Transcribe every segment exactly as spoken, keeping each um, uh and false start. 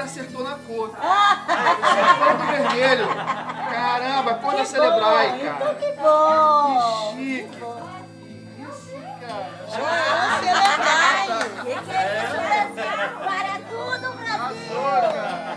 Agora acertou na cor. Acertou do vermelho. Caramba, cor da Celebrai, cara. Então que bom. Que chique. Isso, cara. Ah, Celebrai. Que que é isso, Brasil? Para tudo, Brasil. Arrasou, cara.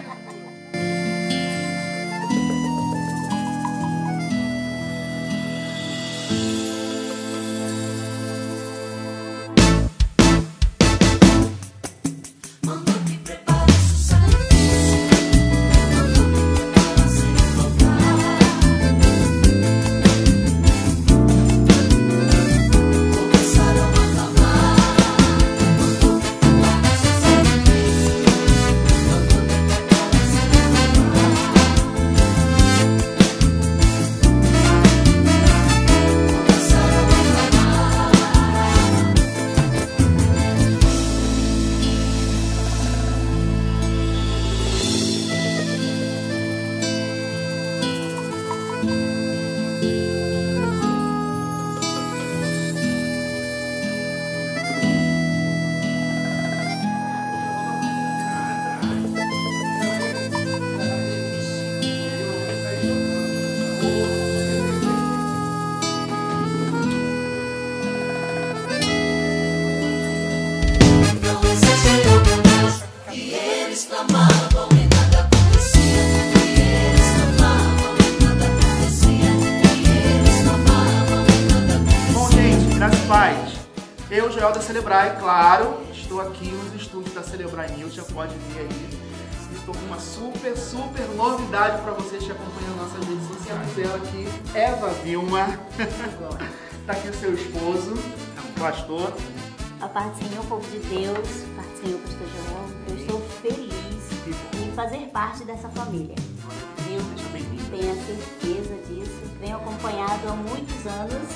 Eu, Joel da Celebrai, claro, estou aqui nos estúdios da Celebrai News, já pode ver aí. Estou com uma super, super novidade para vocês que acompanham nossas redes sociais. Ela aqui, Eva Vilma. Está aqui o seu esposo, o pastor. A paz do Senhor, povo de Deus, a paz do Senhor, pastor Joel. Eu estou feliz em fazer parte dessa família. Eu tenho a certeza disso. Venho acompanhado há muitos anos.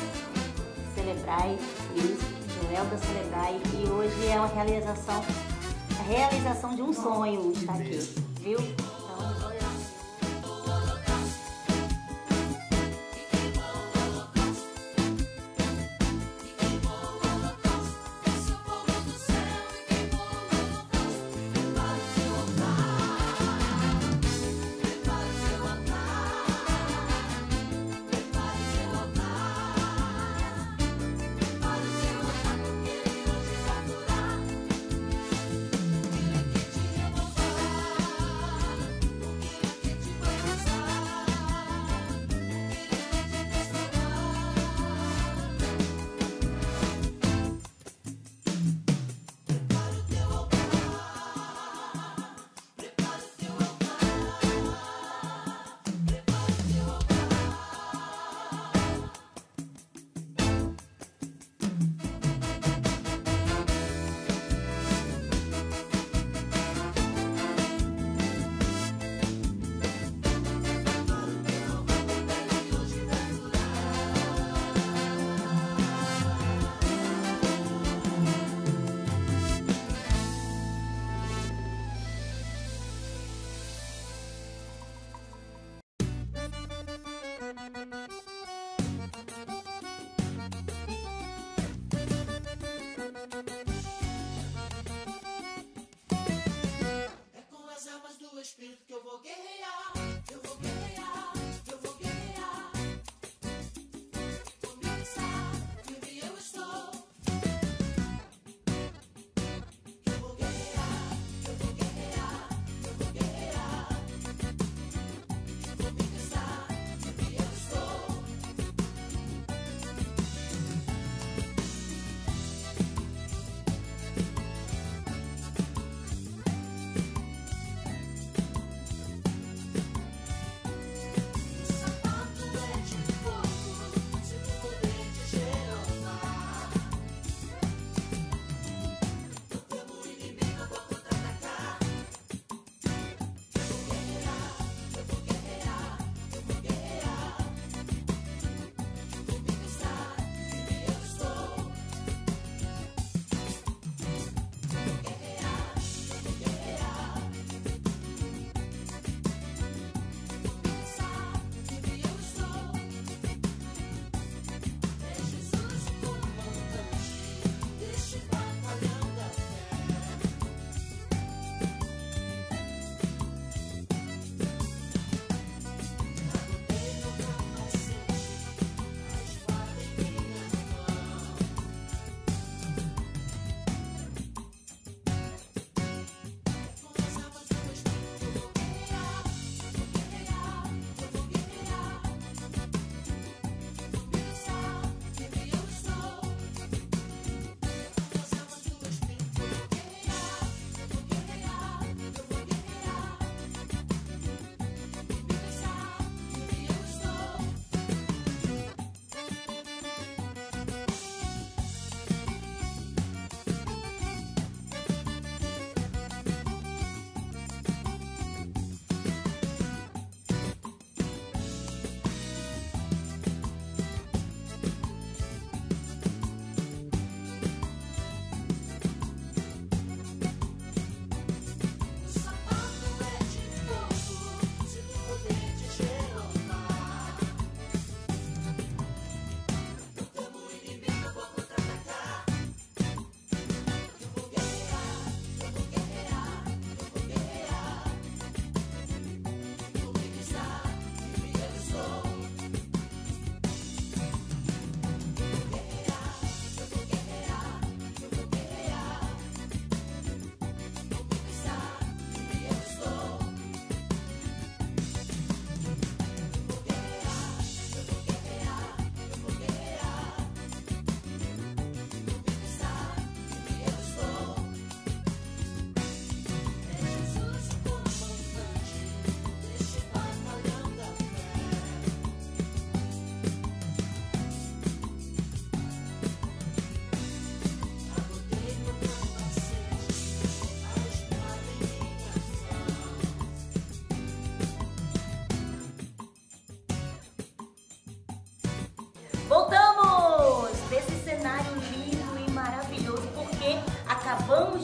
Celebrai News. Joel da Celebrai, e hoje é uma realização, a realização de um sonho estar aqui, viu? Então,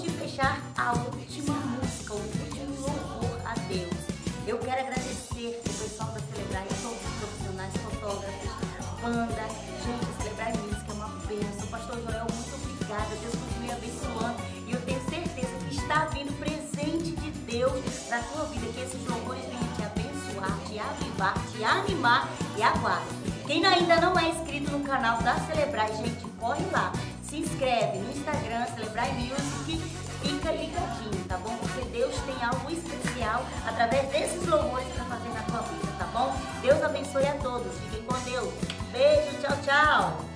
de fechar, a última música, o último louvor a Deus. Eu quero agradecer o pessoal da Celebrai, todos os profissionais, fotógrafos, banda. Gente, a Celebrai Music é uma bênção. Pastor Joel, muito obrigada. Deus continue abençoando. E eu tenho certeza que está vindo presente de Deus na tua vida, que esses louvores venham te abençoar, te avivar, te animar e aguarde. Quem ainda não é inscrito no canal da Celebrai, gente, corre lá. Se inscreve no Instagram, Celebrai Music, fica ligadinho, tá bom? Porque Deus tem algo especial através desses louvores para fazer na tua vida, tá bom? Deus abençoe a todos, fiquem com Deus. Beijo, tchau, tchau!